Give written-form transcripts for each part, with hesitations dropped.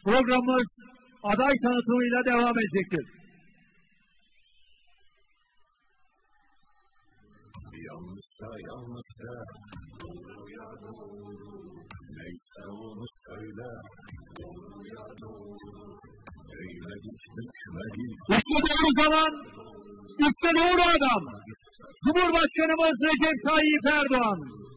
Programımız aday tanıtımıyla devam edecektir. Yanlışsa yanlışsa, doğruya doğru, neyse onu söyle, doğruya doğru, eyledik bükmedik. İşte doğru zaman, işte doğru adam. Cumhurbaşkanımız Recep Tayyip Erdoğan.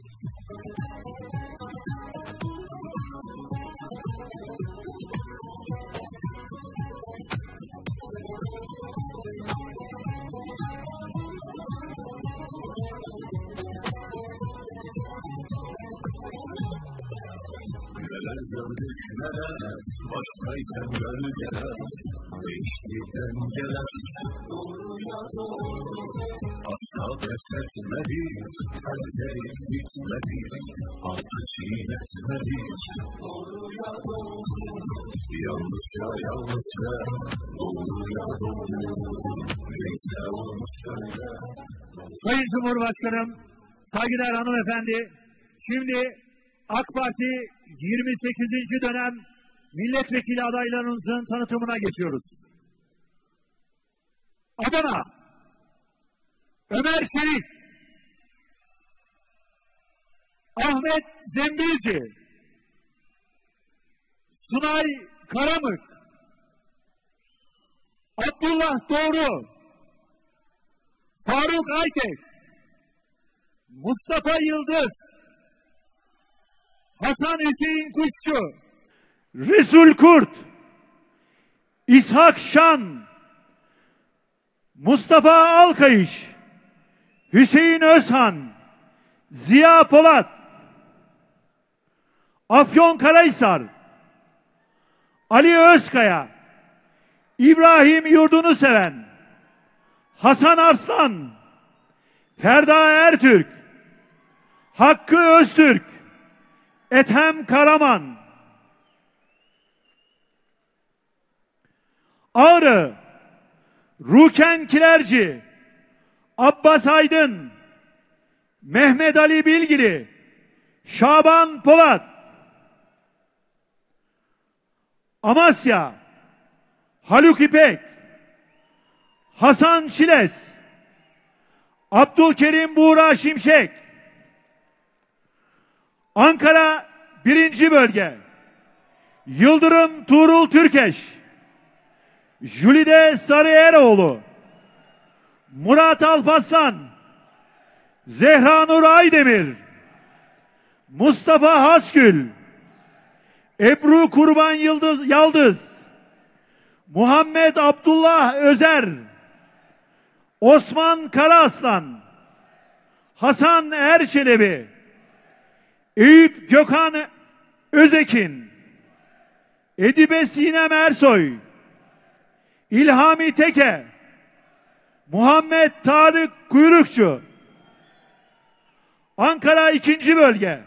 Neler gördük neler, baştayken gölgeler, değişti dengeler, doğruya doğru, asla pes etmedik, tercih gitmedik, altı çiğnetmedik, doğruya doğru, yanlışa yanlışa, doğruya doğru, neyse onu söyle. Sayın Cumhurbaşkanım, saygıdeğer hanımefendi, şimdi AK Parti 28. dönem milletvekili adaylarımızın tanıtımına geçiyoruz. Adana, Ömer Çelik, Ahmet Zembilci, Sunay Karamık, Abdullah Doğru, Faruk Aytek, Mustafa Yıldız, Hasan Hüseyin Kuşçu, Resul Kurt, İshak Şan, Mustafa Alkayış, Hüseyin Özhan, Ziya Polat, Afyonkarahisar, Ali Özkaya, İbrahim Yurdunuseven, Hasan Arslan, Ferda Ertürk, Hakkı Öztürk, Ethem Karaman, Ağrı, Ruken Kilerci, Abbas Aydın, Mehmet Ali Bilgili, Şaban Polat, Amasya, Haluk İpek, Hasan Çiles, Abdülkerim Buğra Şimşek, Ankara 1. Bölge, Yıldırım Tuğrul Türkeş, Jülide Sarıeroğlu, Murat Alparslan, Zehra Nur Aydemir, Mustafa Hasgül, Ebru Kurban Yaldız, Muhammed Abdullah Özer, Osman Karaaslan, Hasan Erçelebi, Eyüp Gökhan Özekin, Edibe Sinem Ersoy, İlhami Teke, Muhammed Tarık Kuyrukçu, Ankara 2. Bölge,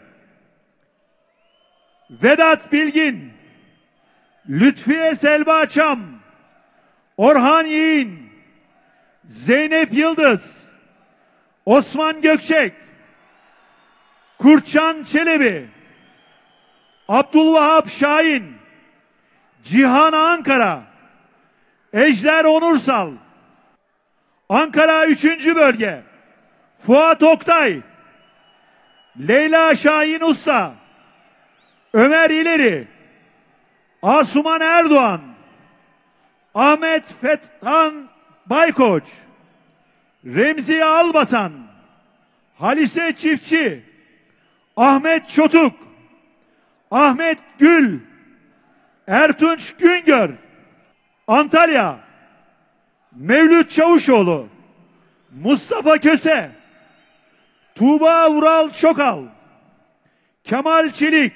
Vedat Bilgin, Lütfiye Selva Çam, Orhan Yiğin, Zeynep Yıldız, Osman Gökçek, Kurtcan Çelebi, Abdülvahap Şahin, Cihan Ankara, Ejder Onursal, Ankara 3. Bölge, Fuat Oktay, Leyla Şahin Usta, Ömer İleri, Asuman Erdoğan, Ahmet Fethan Baykoç, Remzi Albasan, Halise Çiftçi, Ahmet Çotuk, Ahmet Gül, Ertunç Güngör, Antalya, Mevlüt Çavuşoğlu, Mustafa Köse, Tuğba Vural Çokal, Kemal Çelik,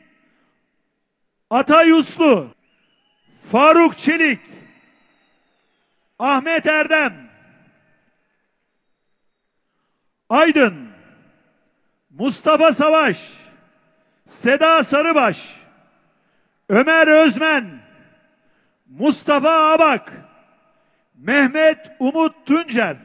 Atay Uslu, Faruk Çelik, Ahmet Erdem, Aydın, Mustafa Savaş, Seda Sarıbaş, Ömer Özmen, Mustafa Abak, Mehmet Umut Tuncer,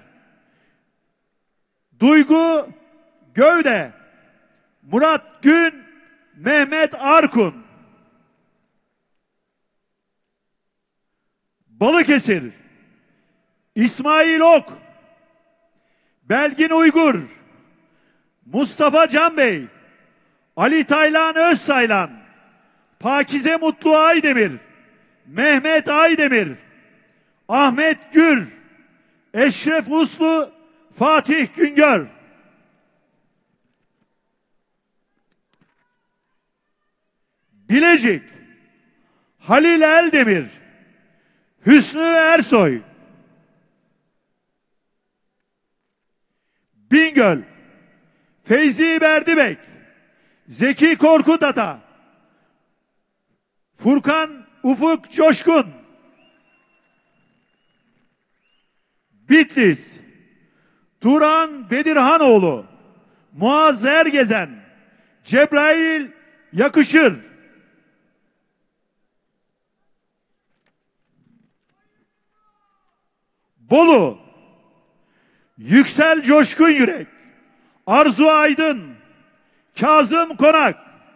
Duygu Gövde, Murat Gün, Mehmet Arkun. Balıkesir İsmail Ok, Belgin Uygur, Mustafa Can Bey, Ali Taylan Öztaylan, Pakize Mutlu Aydemir, Mehmet Aydemir, Ahmet Gür, Eşref Uslu, Fatih Güngör. Bilecik Halil Eldemir, Hüsnü Ersoy. Bingöl Feyzi Berdibek, Zeki Korkut Ata, Furkan Ufuk Coşkun. Bitlis Turan Bedirhanoğlu, Muaz Ergezen, Cebrail Yakışır. Bolu Yüksel Coşkun Yürek, Arzu Aydın, Kazım Konak.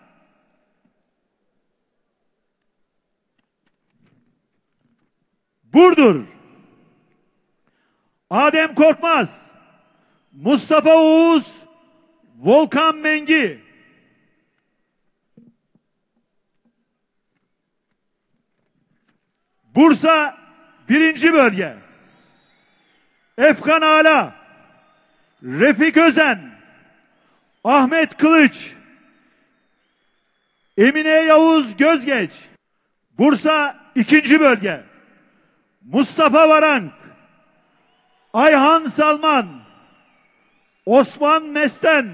Burdur Adem Korkmaz, Mustafa Oğuz, Volkan Mengi. Bursa 1. Bölge Efkan Ala, Refik Özen, Ahmet Kılıç, Emine Yavuz Gözgeç. Bursa 2. Bölge Mustafa Varank, Ayhan Salman, Osman Mesten,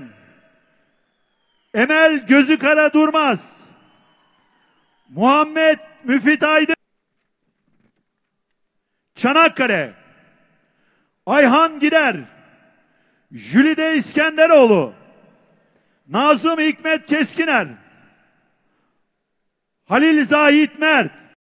Emel Gözükara Durmaz, Muhammed Müfit Aydın. Çanakkale Ayhan Gider, Jülide İskenderoğlu, Nazım Hikmet Keskiner, Halil Zahit Mert,